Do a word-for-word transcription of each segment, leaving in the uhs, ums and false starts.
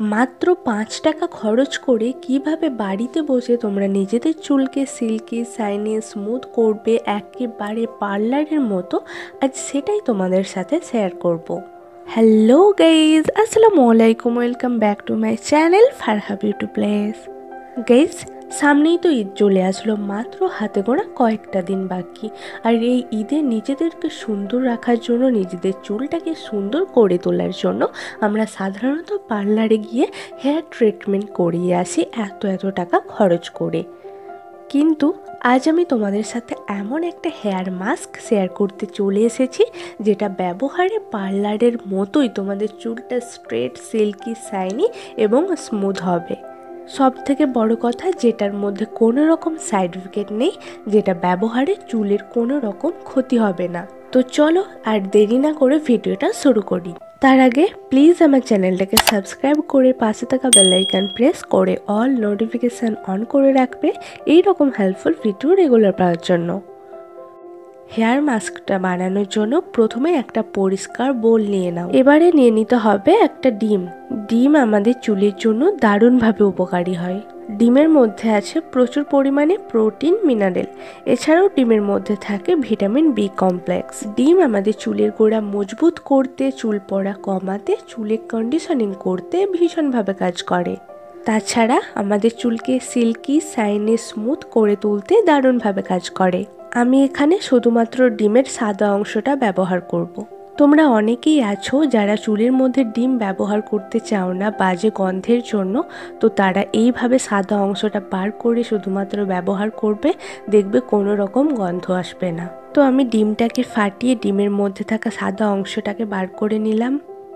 মাত্র পাঁচ টাকা খরচ করে কিভাবে বাড়িতে বসে তোমরা নিজেদের চুলকে সিল্কি শাইনি স্মুথ করবে একেবারে পার্লারের মতো, আজ সেটাই তোমাদের সাথে শেয়ার করব। হ্যালো গাইজ, আসসালামু আলাইকুম, welcome back to my channel Farha beauty place. Guys, সামনেই তো ঈদ চলে আসলো, মাত্র হাতে গোনা কয়েকটা দিন বাকি। আর এই ঈদে নিজেদেরকে সুন্দর রাখার জন্য, নিজেদের চুলটাকে সুন্দর করে তোলার জন্য আমরা সাধারণত পার্লারে গিয়ে হেয়ার ট্রিটমেন্ট করিয়ে আসি এত এত টাকা খরচ করে। কিন্তু আজ আমি তোমাদের সাথে এমন একটা হেয়ার মাস্ক শেয়ার করতে চলে এসেছি যেটা ব্যবহারে পার্লারের মতোই তোমাদের চুলটা স্ট্রেট, সিল্কি, শাইনি এবং স্মুথ হবে। সব থেকে বড় কথা, যেটার মধ্যে কোনো রকম সাইড ইফেক্ট নেই, যেটা ব্যবহারে চুলের কোনো রকম ক্ষতি হবে না। তো চলো আর দেরি না করে ভিডিওটা শুরু করি। তার আগে প্লিজ আমার চ্যানেলটাকে সাবস্ক্রাইব করে পাশে থাকা বেল আইকন প্রেস করে অল নোটিফিকেশান অন করে রাখবে এই রকম হেল্পফুল ভিডিও রেগুলার পাওয়ার জন্য। হেয়ার মাস্কটা বানানোর জন্য প্রথমে একটা পরিষ্কার বোল নিয়ে নাও। এবারে নিয়ে নিতে হবে একটা ডিম। ডিম আমাদের চুলের জন্য দারুণভাবে উপকারী হয়। ডিমের মধ্যে আছে প্রচুর পরিমাণে প্রোটিন, মিনারেল। এছাড়াও ডিমের মধ্যে থাকে ভিটামিন বি কমপ্লেক্স। ডিম আমাদের চুলের গোড়া মজবুত করতে, চুল পড়া কমাতে, চুলের কন্ডিশনিং করতে ভীষণভাবে কাজ করে। তাছাড়া আমাদের চুলকে সিল্কি, শাইনি, স্মুথ করে তুলতে দারুণভাবে কাজ করে। আমি এখানে শুধুমাত্র ডিমের সাদা অংশটা ব্যবহার করব। তোমরা অনেকেই আছো যারা চুলের মধ্যে ডিম ব্যবহার করতে চাও না বাজে গন্ধের জন্য, তো তারা এইভাবে সাদা অংশটা বার করে শুধুমাত্র ব্যবহার করবে, দেখবে কোনো রকম গন্ধ আসবে না। তো আমি ডিমটাকে ফাটিয়ে ডিমের মধ্যে থাকা সাদা অংশটাকে বার করে নিলাম।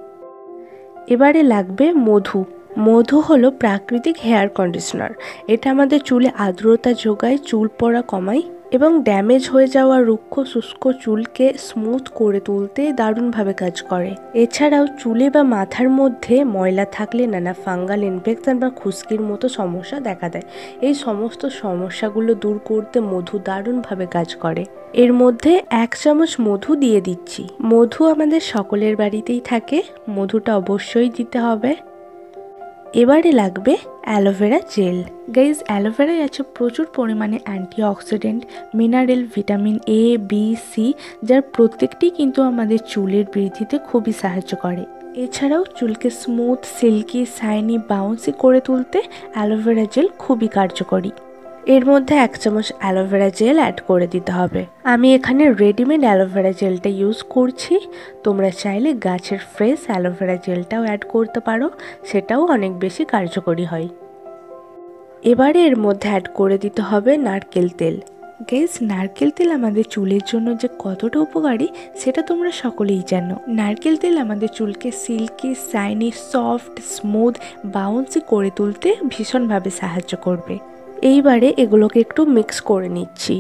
এবারে লাগবে মধু। মধু হলো প্রাকৃতিক হেয়ার কন্ডিশনার। এটা আমাদের চুলে আর্দ্রতা যোগায়, চুল পড়া কমায় এবং ড্যামেজ হয়ে যাওয়া রুক্ষ শুষ্ক চুলকে স্মুথ করে তুলতে দারুণভাবে কাজ করে। এছাড়াও চুলে বা মাথার মধ্যে ময়লা থাকলে নানা ফাঙ্গাল ইনফেকশন বা খুশকির মতো সমস্যা দেখা দেয়। এই সমস্ত সমস্যাগুলো দূর করতে মধু দারুণভাবে কাজ করে। এর মধ্যে এক চামচ মধু দিয়ে দিচ্ছি। মধু আমাদের সকলের বাড়িতেই থাকে, মধুটা অবশ্যই দিতে হবে। এবারে লাগবে অ্যালোভেরা জেল। গাইজ, অ্যালোভেরায় আছে প্রচুর পরিমাণে antioxidant, mineral, vitamin A, B, C, যার প্রত্যেকটি কিন্তু আমাদের চুলের বৃদ্ধিতে খুবই সাহায্য করে। এছাড়াও চুলকে স্মুথ, সিল্কি, শাইনি, বাউন্সি করে তুলতে অ্যালোভেরা জেল খুবই কার্যকরী। এর মধ্যে এক চামচ অ্যালোভেরা জেল অ্যাড করে দিতে হবে। আমি এখানে রেডিমেড অ্যালোভেরা জেলটা ইউজ করছি। তোমরা চাইলে গাছের ফ্রেশ অ্যালোভেরা জেলটাও অ্যাড করতে পারো, সেটাও অনেক বেশি কার্যকরী হয়। এবারে এর মধ্যে অ্যাড করে দিতে হবে নারকেল তেল। গাইস, নারকেল তেল আমাদের চুলের জন্য যে কতটা উপকারী সেটা তোমরা সকলেই জানো। নারকেল তেল আমাদের চুলকে silky, shiny, soft, smooth, bouncy করে তুলতে ভীষণভাবে সাহায্য করবে। এইবারে এগুলোকে একটু মিক্স করে নিচ্ছি।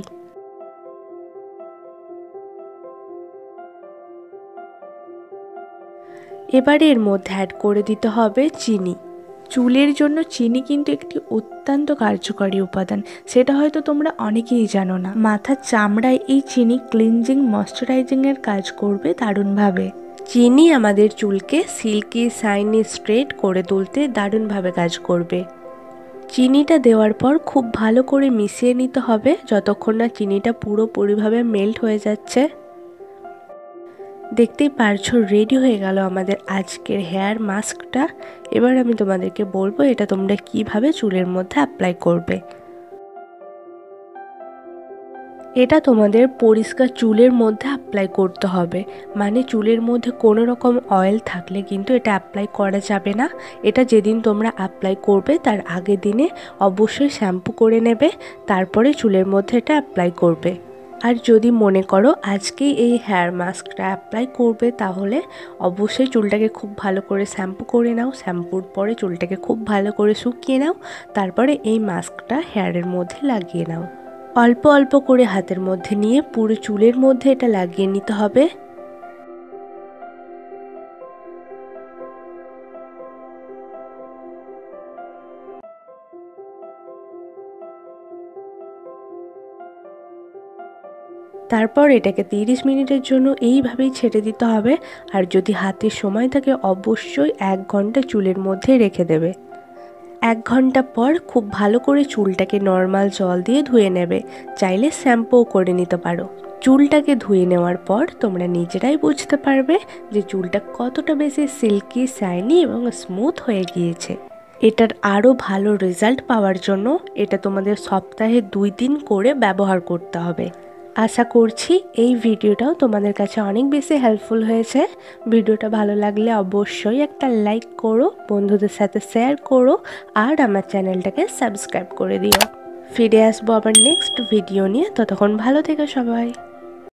এবারে এর মধ্যে অ্যাড করে দিতে হবে চিনি। চুলের জন্য চিনি কিন্তু একটি অত্যন্ত কার্যকরী উপাদান, সেটা হয়তো তোমরা অনেকেই জানো না। মাথার চামড়ায় এই চিনি ক্লিনজিং, ময়শ্চারাইজিং এর কাজ করবে দারুণভাবে। চিনি আমাদের চুলকে সিল্কি, শাইনি, স্ট্রেট করে তুলতে দারুণভাবে কাজ করবে। চিনিটা দেওয়ার পর খুব ভালো করে মিশিয়ে নিতে হবে যতক্ষণ না চিনিটা পুরোপুরিভাবে মেল্ট হয়ে যাচ্ছে। দেখতেই পারছো, রেডি হয়ে গেল আমাদের আজকের হেয়ার মাস্কটা। এবার আমি তোমাদেরকে বলবো এটা তোমরা কিভাবে চুলের মধ্যে অ্যাপ্লাই করবে। এটা তোমাদের পরিষ্কার চুলের মধ্যে অ্যাপ্লাই করতে হবে, মানে চুলের মধ্যে কোনো রকম অয়েল থাকলে কিন্তু এটা অ্যাপ্লাই করা যাবে না। এটা যেদিন তোমরা অ্যাপ্লাই করবে তার আগের দিনে অবশ্যই শ্যাম্পু করে নেবে, তারপরে চুলের মধ্যে এটা অ্যাপ্লাই করবে। আর যদি মনে করো আজকেই এই হেয়ার মাস্কটা অ্যাপ্লাই করবে, তাহলে অবশ্যই চুলটাকে খুব ভালো করে শ্যাম্পু করে নাও। শ্যাম্পুর পরে চুলটাকে খুব ভালো করে শুকিয়ে নাও, তারপরে এই মাস্কটা হেয়ারের মধ্যে লাগিয়ে নাও। অল্প অল্প করে হাতের মধ্যে নিয়ে পুরো চুলের মধ্যে এটা লাগিয়ে নিতে হবে। তারপর এটাকে তিরিশ মিনিটের জন্য এইভাবেই ছেড়ে দিতে হবে। আর যদি হাতে সময় থাকে অবশ্যই এক ঘন্টা চুলের মধ্যে রেখে দেবে। এক ঘন্টা পর খুব ভালো করে চুলটাকে নর্মাল জল দিয়ে ধুয়ে নেবে, চাইলে শ্যাম্পুও করে নিতে পারো। চুলটাকে ধুয়ে নেওয়ার পর তোমরা নিজেরাই বুঝতে পারবে যে চুলটা কতটা বেশি সিল্কি, শাইনি এবং স্মুথ হয়ে গিয়েছে। এটার আরও ভালো রেজাল্ট পাওয়ার জন্য এটা তোমাদের সপ্তাহে দুই দিন করে ব্যবহার করতে হবে। আশা করছি এই ভিডিওটাও তোমাদের কাছে অনেক বেশি হেল্পফুল হয়েছে। ভিডিওটা ভালো লাগলে অবশ্যই একটা লাইক করো, বন্ধুদের সাথে শেয়ার করো আর আমার চ্যানেলটাকে সাবস্ক্রাইব করে দিও। ফিরে আসবো আবার নেক্সট ভিডিও নিয়ে, ততক্ষণ ভালো থেকো সবাই।